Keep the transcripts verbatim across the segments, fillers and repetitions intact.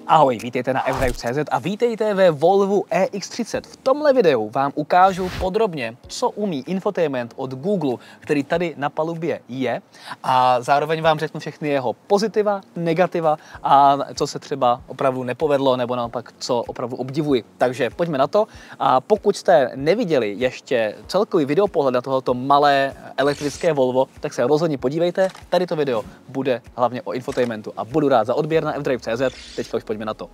Ahoj, vítejte na f drive tečka cz a vítejte ve Volvu E X třicet. V tomhle videu vám ukážu podrobně, co umí infotainment od Google, který tady na palubě je, a zároveň vám řeknu všechny jeho pozitiva, negativa a co se třeba opravdu nepovedlo, nebo naopak co opravdu obdivuji. Takže pojďme na to. A pokud jste neviděli ještě celkový videopohled na tohoto malé elektrické Volvo, tak se rozhodně podívejte. Tady to video bude hlavně o infotainmentu a budu rád za odběr na f drive tečka cz. Teď už pojďme na to.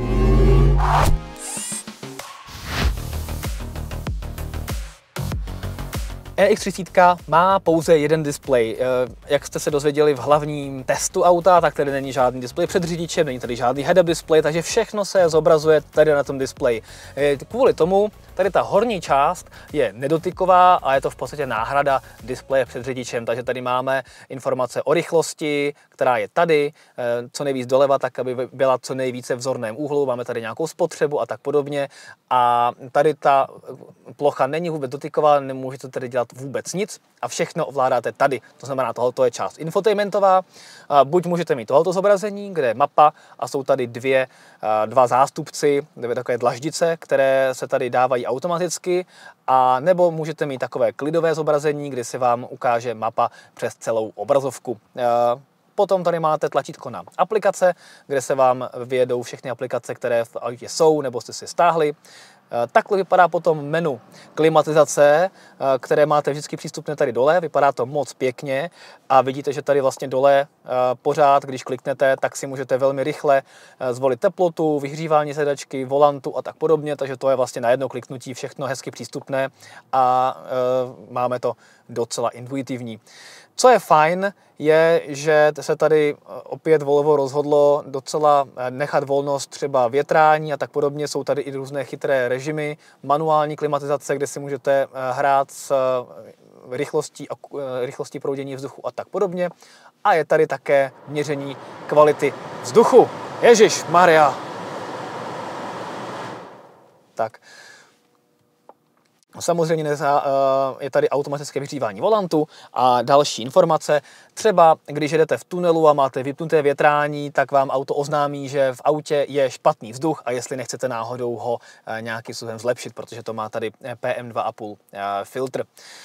E X třicet má pouze jeden displej. Jak jste se dozvěděli v hlavním testu auta, tak tady není žádný displej před řidičem, není tady žádný head-up displej, takže všechno se zobrazuje tady na tom displeji. Kvůli tomu tady ta horní část je nedotyková a je to v podstatě náhrada displeje před řidičem, takže tady máme informace o rychlosti, která je tady, co nejvíc doleva, tak aby byla co nejvíce v vzorném úhlu, máme tady nějakou spotřebu a tak podobně. A tady ta plocha není vůbec dotyková, nemůžete tady dělat vůbec nic a všechno ovládáte tady. To znamená, tohoto je část infotainmentová. Buď můžete mít tohoto zobrazení, kde je mapa a jsou tady dvě, dva zástupci, dvě takové dlaždice, které se tady dávají automaticky, a nebo můžete mít takové klidové zobrazení, kdy se vám ukáže mapa přes celou obrazovku. Potom tady máte tlačítko na aplikace, kde se vám vyjedou všechny aplikace, které v autě jsou, nebo jste si stáhli. Takhle vypadá potom menu klimatizace, které máte vždycky přístupné tady dole. Vypadá to moc pěkně a vidíte, že tady vlastně dole pořád, když kliknete, tak si můžete velmi rychle zvolit teplotu, vyhřívání sedačky, volantu a tak podobně, takže to je vlastně na jedno kliknutí všechno hezky přístupné a máme to docela intuitivní. Co je fajn, je, že se tady opět Volvo rozhodlo docela nechat volnost třeba větrání a tak podobně. Jsou tady i různé chytré režimy, manuální klimatizace, kde si můžete hrát s rychlostí, rychlostí proudění vzduchu a tak podobně. A je tady také měření kvality vzduchu. Ježíš Maria! Tak. Samozřejmě je tady automatické vyhřívání volantu a další informace. Třeba když jedete v tunelu a máte vypnuté větrání, tak vám auto oznámí, že v autě je špatný vzduch a jestli nechcete náhodou ho nějakým způsobem zlepšit, protože to má tady P M dva a půl filtr.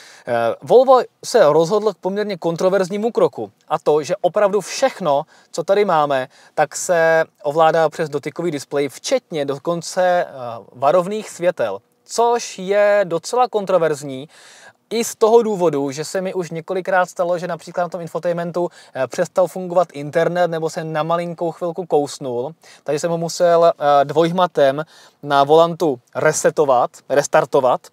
Volvo se rozhodl k poměrně kontroverznímu kroku, a to, že opravdu všechno, co tady máme, tak se ovládá přes dotykový displej, včetně dokonce varovných světel. Což je docela kontroverzní i z toho důvodu, že se mi už několikrát stalo, že například na tom infotainmentu přestal fungovat internet nebo se na malinkou chvilku kousnul, takže jsem ho musel dvojhmatem na volantu resetovat, restartovat,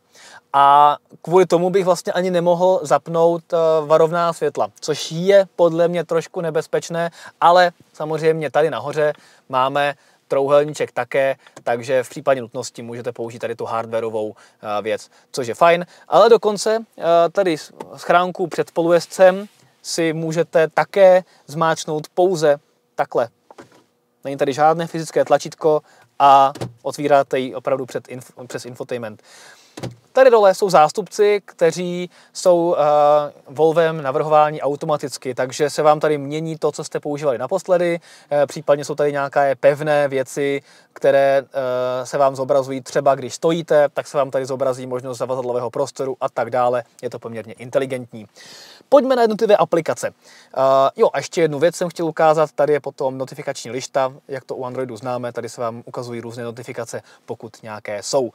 a kvůli tomu bych vlastně ani nemohl zapnout varovná světla, což je podle mě trošku nebezpečné, ale samozřejmě tady nahoře máme trouhelníček také, takže v případě nutnosti můžete použít tady tu hardwarovou věc, což je fajn. Ale dokonce tady schránku před spolujezdcem si můžete také zmáčknout pouze takhle. Není tady žádné fyzické tlačítko a otvíráte ji opravdu před inf přes infotainment. Tady dole jsou zástupci, kteří jsou uh, Volvem navrhováni automaticky, takže se vám tady mění to, co jste používali naposledy, e, případně jsou tady nějaké pevné věci, které uh, se vám zobrazují třeba když stojíte, tak se vám tady zobrazí možnost zavazadlového prostoru a tak dále, je to poměrně inteligentní. Pojďme na jednotlivé aplikace. Uh, jo, a ještě jednu věc jsem chtěl ukázat, tady je potom notifikační lišta, jak to u Androidu známe, tady se vám ukazují různé notifikace, pokud nějaké jsou.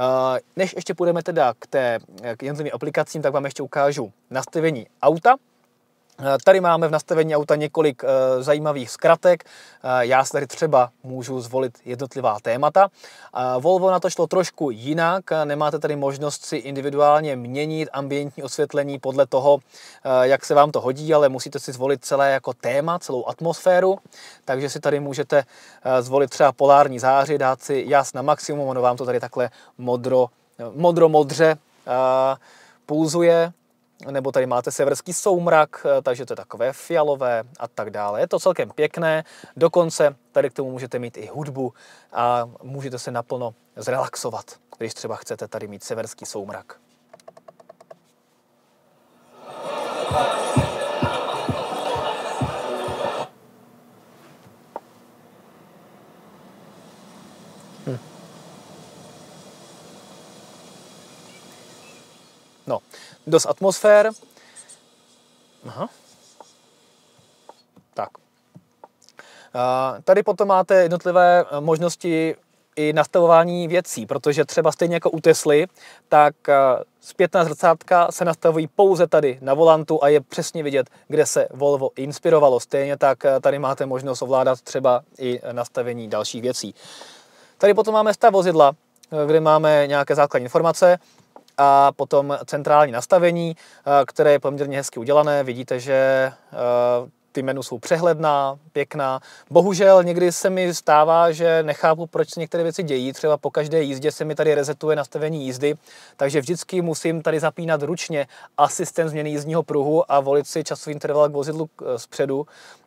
Než ještě půjdeme teda k, té, k jednotlivým aplikacím, tak vám ještě ukážu nastavení auta. Tady máme v nastavení auta několik e, zajímavých zkratek. E, já si tady třeba můžu zvolit jednotlivá témata. E, Volvo na to šlo trošku jinak. Nemáte tady možnost si individuálně měnit ambientní osvětlení podle toho, e, jak se vám to hodí, ale musíte si zvolit celé jako téma, celou atmosféru. Takže si tady můžete e, zvolit třeba polární záři, dát si jas na maximum, ono vám to tady takhle modro, modro-modře e, pulzuje. Nebo tady máte severský soumrak, takže to je takové fialové a tak dále. Je to celkem pěkné, dokonce tady k tomu můžete mít i hudbu a můžete se naplno zrelaxovat, když třeba chcete tady mít severský soumrak. dost atmosfér. Aha. Tak. Tady potom máte jednotlivé možnosti i nastavování věcí, protože třeba stejně jako u Tesly, tak zpětná zrcátka se nastavují pouze tady na volantu a je přesně vidět, kde se Volvo inspirovalo. Stejně tak tady máte možnost ovládat třeba i nastavení dalších věcí. Tady potom máme stav vozidla, kde máme nějaké základní informace a potom centrální nastavení, které je poměrně hezky udělané. Vidíte, že ty menu jsou přehledná, pěkná. Bohužel někdy se mi stává, že nechápu, proč se některé věci dějí. Třeba po každé jízdě se mi tady resetuje nastavení jízdy, takže vždycky musím tady zapínat ručně asistent změny jízdního pruhu a volit si časový interval k vozidlu zpředu.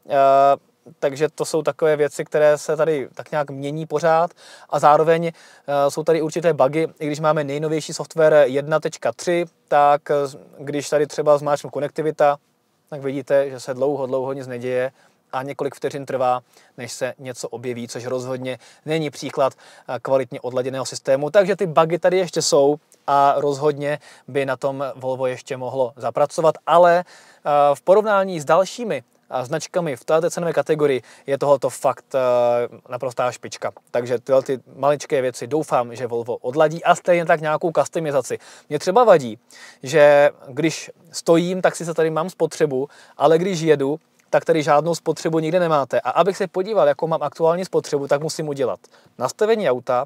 Takže to jsou takové věci, které se tady tak nějak mění pořád a zároveň jsou tady určité bugy. I když máme nejnovější software jedna tečka tři, tak když tady třeba zmáčknu konektivita, tak vidíte, že se dlouho, dlouho nic neděje a několik vteřin trvá, než se něco objeví, což rozhodně není příklad kvalitně odladěného systému. Takže ty bugy tady ještě jsou a rozhodně by na tom Volvo ještě mohlo zapracovat, ale v porovnání s dalšími značkami v této cenové kategorii je tohoto fakt naprostá špička. Takže tyhle ty maličké věci doufám, že Volvo odladí a stejně tak nějakou customizaci. Mě třeba vadí, že když stojím, tak si se tady mám spotřebu, ale když jedu, tak tady žádnou spotřebu nikde nemáte. A abych se podíval, jakou mám aktuální spotřebu, tak musím udělat nastavení auta,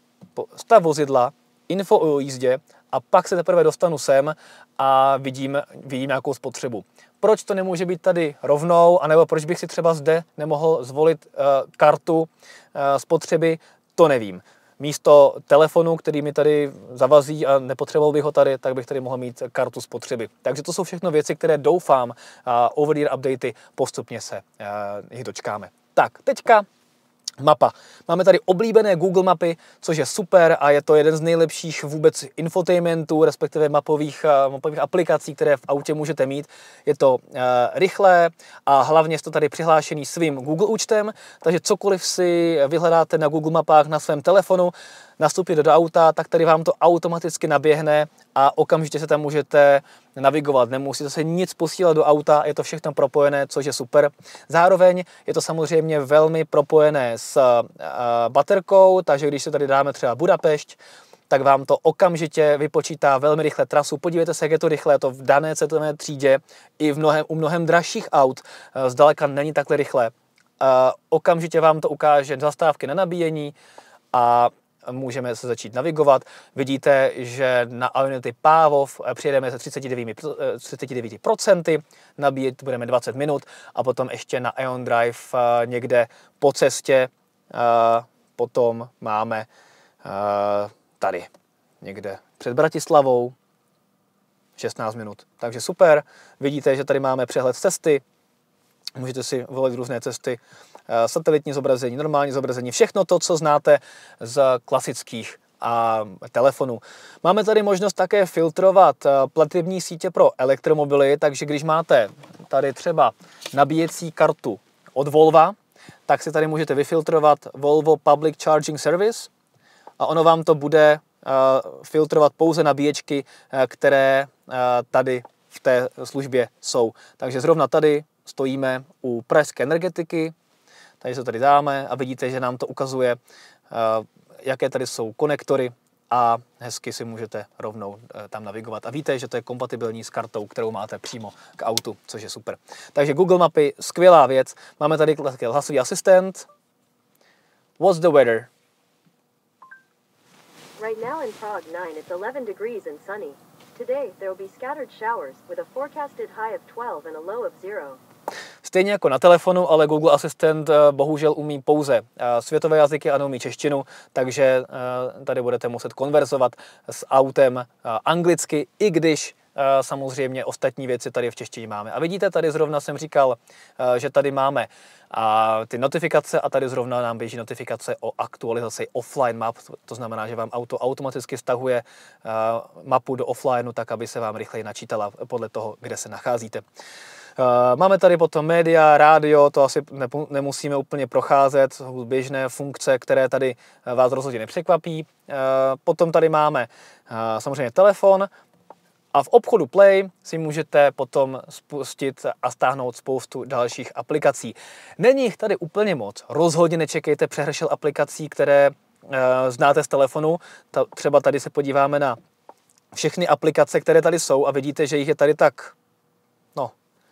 stav vozidla, info o jízdě a pak se teprve dostanu sem a vidím, vidím nějakou spotřebu. Proč to nemůže být tady rovnou, anebo proč bych si třeba zde nemohl zvolit uh, kartu uh, spotřeby, to nevím. Místo telefonu, který mi tady zavazí a nepotřeboval bych ho tady, tak bych tady mohl mít kartu spotřeby. Takže to jsou všechno věci, které doufám, uh, over-the-air updaty postupně se uh, jich dočkáme. Tak, teďka mapa. Máme tady oblíbené Google mapy, což je super a je to jeden z nejlepších vůbec infotainmentů, respektive mapových, mapových aplikací, které v autě můžete mít. Je to uh, rychlé a hlavně jste tady přihlášený svým Google účtem, takže cokoliv si vyhledáte na Google mapách na svém telefonu, nastupíte do auta, tak tady vám to automaticky naběhne a okamžitě se tam můžete navigovat. Nemusíte se nic posílat do auta, je to všechno propojené, což je super. Zároveň je to samozřejmě velmi propojené s uh, baterkou, takže když se tady dáme třeba Budapešť, tak vám to okamžitě vypočítá velmi rychle trasu. Podívejte se, jak je to rychlé, to v dané cenové třídě i v mnohem, u mnohem dražších aut uh, zdaleka není takhle rychlé. Uh, okamžitě vám to ukáže zastávky na nabíjení a můžeme se začít navigovat. Vidíte, že na Ionity Pávov přijedeme se třiceti devíti procenty, nabíjet budeme dvacet minut a potom ještě na Ion Drive někde po cestě potom máme tady někde před Bratislavou šestnáct minut. Takže super, vidíte, že tady máme přehled cesty, můžete si volit různé cesty, satelitní zobrazení, normální zobrazení, všechno to, co znáte z klasických a telefonů. Máme tady možnost také filtrovat platební sítě pro elektromobily, takže když máte tady třeba nabíjecí kartu od Volva, tak si tady můžete vyfiltrovat Volvo Public Charging Service a ono vám to bude filtrovat pouze nabíječky, které tady v té službě jsou. Takže zrovna tady stojíme u pražské energetiky, takže se tady dáme a vidíte, že nám to ukazuje, jaké tady jsou konektory a hezky si můžete rovnou tam navigovat. A víte, že to je kompatibilní s kartou, kterou máte přímo k autu, což je super. Takže Google mapy, skvělá věc. Máme tady hlasový asistent. What's the weather? Right now in Prague nine, it's eleven degrees and sunny. Today there will be scattered showers with a forecasted high of twelve and a low of zero. Stejně jako na telefonu, ale Google Asistent bohužel umí pouze světové jazyky a neumí češtinu, takže tady budete muset konverzovat s autem anglicky, i když samozřejmě ostatní věci tady v češtině máme. A vidíte, tady zrovna jsem říkal, že tady máme ty notifikace a tady zrovna nám běží notifikace o aktualizaci offline map, to znamená, že vám auto automaticky stahuje mapu do offlineu, tak aby se vám rychleji načítala podle toho, kde se nacházíte. Máme tady potom média, rádio, to asi nemusíme úplně procházet, jsou běžné funkce, které tady vás rozhodně nepřekvapí. Potom tady máme samozřejmě telefon A v obchodu Play si můžete potom spustit a stáhnout spoustu dalších aplikací. Není jich tady úplně moc. Rozhodně nečekejte přehršel aplikací, které e, znáte z telefonu. Ta, třeba tady se podíváme na všechny aplikace, které tady jsou a vidíte, že jich je tady tak no,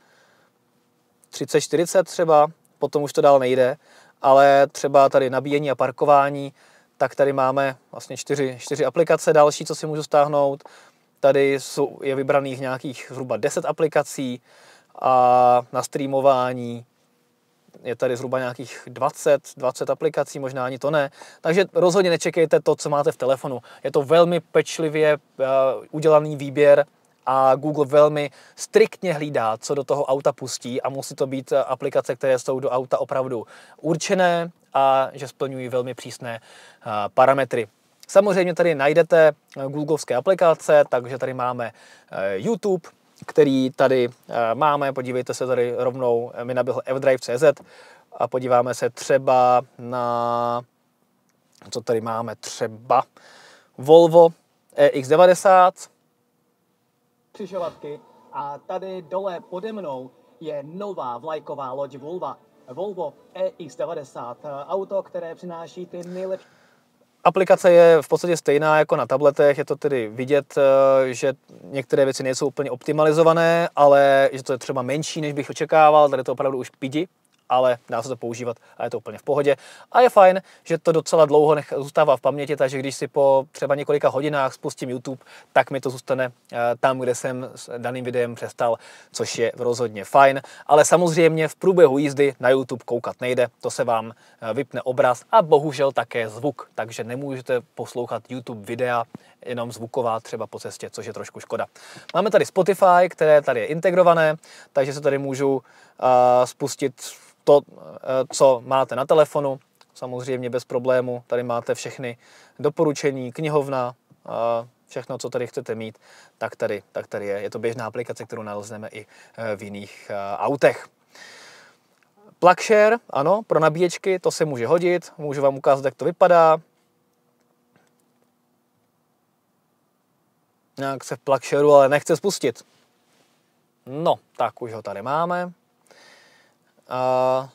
třicet čtyřicet třeba, potom už to dál nejde, ale třeba tady nabíjení a parkování, tak tady máme vlastně čtyři, čtyři aplikace další, co si můžu stáhnout. Tady jsou, je vybraných nějakých zhruba deset aplikací a na streamování je tady zhruba nějakých dvacet, dvacet aplikací, možná ani to ne. Takže rozhodně nečekejte to, co máte v telefonu. Je to velmi pečlivě uh, udělaný výběr a Google velmi striktně hlídá, co do toho auta pustí a musí to být aplikace, které jsou do auta opravdu určené a že splňují velmi přísné uh, parametry. Samozřejmě tady najdete googlovské aplikace, takže tady máme YouTube, který tady máme, podívejte se tady rovnou, mi naběhl f drive tečka cé zet a podíváme se třeba na, co tady máme, třeba Volvo E X devadesát. Křižovatky a tady dole pode mnou je nová vlajková loď Volvo, Volvo E X devadesát, auto, které přináší ty nejlepší. Aplikace je v podstatě stejná jako na tabletech, je to tedy vidět, že některé věci nejsou úplně optimalizované, ale že to je třeba menší, než bych očekával, tady to opravdu už pidi, ale dá se to používat a je to úplně v pohodě. A je fajn, že to docela dlouho nech, zůstává v paměti, takže když si po třeba několika hodinách spustím YouTube, tak mi to zůstane tam, kde jsem s daným videem přestal, což je rozhodně fajn. Ale samozřejmě v průběhu jízdy na YouTube koukat nejde, to se vám vypne obraz a bohužel také zvuk, takže nemůžete poslouchat YouTube videa, jenom zvuková třeba po cestě, což je trošku škoda. Máme tady Spotify, které tady je integrované, takže se tady můžu uh, spustit to, co máte na telefonu, samozřejmě bez problému. Tady máte všechny doporučení, knihovna, všechno, co tady chcete mít, tak tady, tak tady je. Je to běžná aplikace, kterou nalezneme i v jiných autech. PlugShare, ano, pro nabíječky, to se může hodit. Můžu vám ukázat, jak to vypadá. Nějak se v PlugShareu ale nechce spustit. No, tak už ho tady máme. A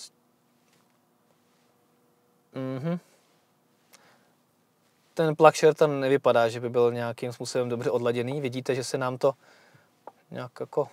mm-hmm. Ten PlugShare tam nevypadá, že by byl nějakým způsobem dobře odladěný. Vidíte, že se nám to nějak jako...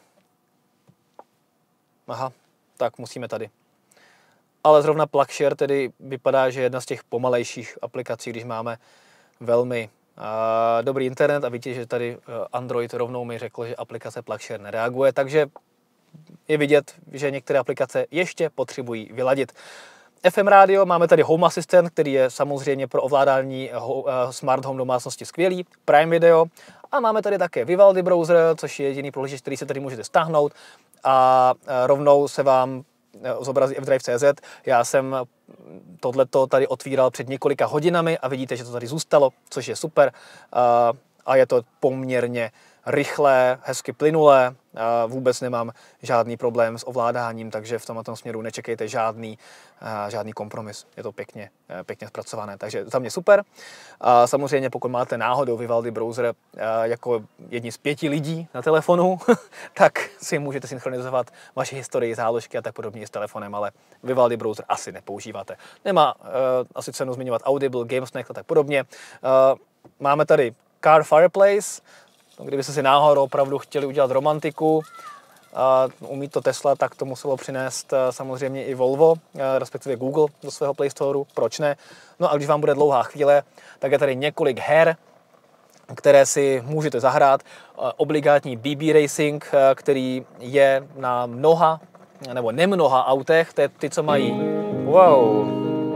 Aha, tak musíme tady. Ale zrovna PlugShare tedy vypadá, že je jedna z těch pomalejších aplikací, když máme velmi a, dobrý internet a vidíte, že tady Android rovnou mi řekl, že aplikace PlugShare nereaguje, takže je vidět, že některé aplikace ještě potřebují vyladit. F M rádio, máme tady Home Assistant, který je samozřejmě pro ovládání smart home domácnosti skvělý, Prime Video a máme tady také Vivaldi browser, což je jediný prohlížeč, který se tady můžete stáhnout a rovnou se vám zobrazí f drive tečka cé zet. Já jsem tohleto tady otvíral před několika hodinami a vidíte, že to tady zůstalo, což je super a je to poměrně rychlé, hezky plynulé, a vůbec nemám žádný problém s ovládáním, takže v tomto směru nečekejte žádný, žádný kompromis. Je to pěkně, pěkně zpracované, takže za mě super. A samozřejmě pokud máte náhodou Vivaldi browser jako jedni z pěti lidí na telefonu, tak si můžete synchronizovat vaši historii, záložky a tak podobně s telefonem, ale Vivaldi browser asi nepoužíváte. Nemá uh, asi cenu zmiňovat Audible, GameSnack a tak podobně. Uh, máme tady Car Fireplace. Kdybyste si náhodou opravdu chtěli udělat romantiku, a umí to Tesla, tak to muselo přinést samozřejmě i Volvo, respektive Google do svého Play Storeu, proč ne? No a když vám bude dlouhá chvíle, tak je tady několik her, které si můžete zahrát. Obligátní B B Racing, který je na mnoha, nebo nemnoha autech, to je ty, co mají... Wow!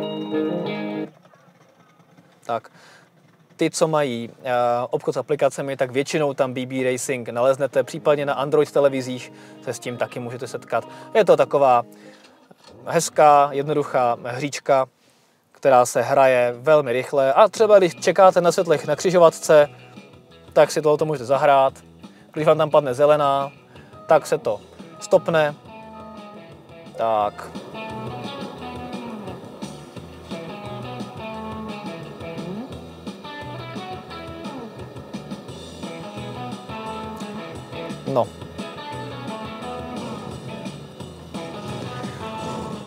Tak... Ty, co mají uh, obchod s aplikacemi, tak většinou tam B B Racing naleznete, případně na Android televizích se s tím taky můžete setkat. Je to taková hezká, jednoduchá hříčka, která se hraje velmi rychle a třeba když čekáte na světlech na křižovatce, tak si tohoto můžete zahrát. Když vám tam padne zelená, tak se to stopne. Tak...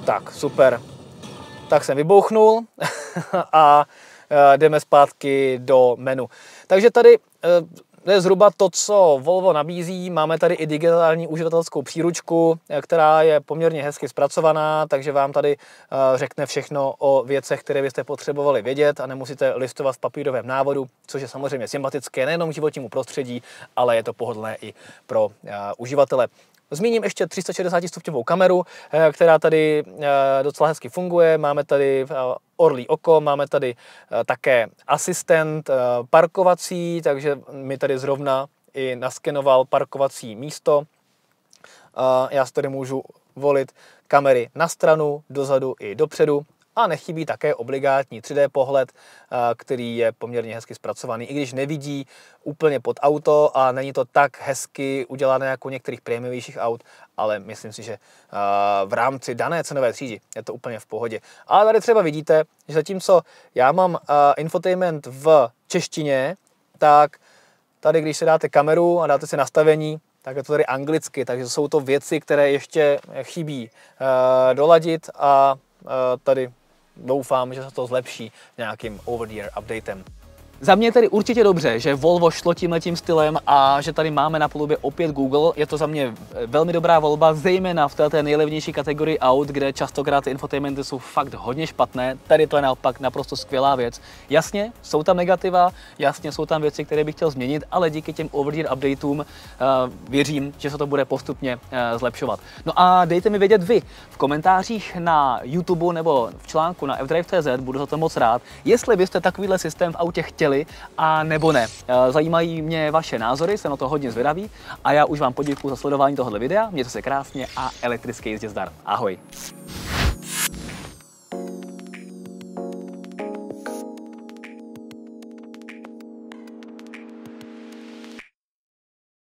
Tak, super. Tak jsem vybouchnul a jdeme zpátky do menu. Takže tady to je zhruba to, co Volvo nabízí. Máme tady i digitální uživatelskou příručku, která je poměrně hezky zpracovaná, takže vám tady řekne všechno o věcech, které byste potřebovali vědět a nemusíte listovat v papírovém návodu, což je samozřejmě sympatické nejenom životnímu prostředí, ale je to pohodlné i pro uživatele. Zmíním ještě tři sta šedesát stupňovou kameru, která tady docela hezky funguje. Máme tady orlí oko, máme tady také asistent parkovací, takže mi tady zrovna i naskenoval parkovací místo. Já si tady můžu volit kamery na stranu, dozadu i dopředu. A nechybí také obligátní tři dé pohled, který je poměrně hezky zpracovaný, i když nevidí úplně pod auto a není to tak hezky udělané jako některých prémiovějších aut, ale myslím si, že v rámci dané cenové třídy je to úplně v pohodě. Ale tady třeba vidíte, že zatímco já mám infotainment v češtině, tak tady, když si dáte kameru a dáte si nastavení, tak je to tady anglicky, takže jsou to věci, které ještě chybí doladit a tady doufám, že se to zlepší nějakým over-the-air updatem. Za mě je tedy určitě dobře, že Volvo šlo tímhletím stylem a že tady máme na palubě opět Google. Je to za mě velmi dobrá volba, zejména v této nejlevnější kategorii aut, kde častokrát ty infotainmenty jsou fakt hodně špatné. Tady to je naopak naprosto skvělá věc. Jasně, jsou tam negativa, jasně jsou tam věci, které bych chtěl změnit, ale díky těm over-the-air updateům uh, věřím, že se to bude postupně uh, zlepšovat. No a dejte mi vědět vy v komentářích na YouTube nebo v článku na fdrive tečka cz, budu za to moc rád, jestli byste takovýhle systém v autě chtěli a nebo ne. Zajímají mě vaše názory, jsem na to hodně zvědavý a já už vám poděkuju za sledování tohoto videa, mějte se krásně a elektrické jízdě zdar. Ahoj!